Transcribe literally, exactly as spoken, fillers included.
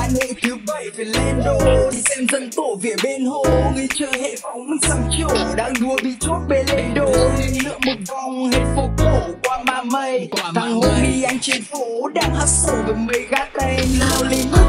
Hà Nội thứ bảy phải lên đô, đi xem dân tổ về bên hồ. Người chơi hệ phóng mình sắm chỗ, đang đua bị chốt bê lên đô. Nên lượn một vòng hết phố cổ qua ma mây. Thằng homie anh trên phố đang hustle với mấy gác tay. Nào lên